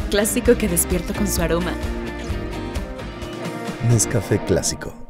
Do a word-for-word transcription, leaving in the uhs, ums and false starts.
clásico que despierto con su aroma. Nescafé clásico.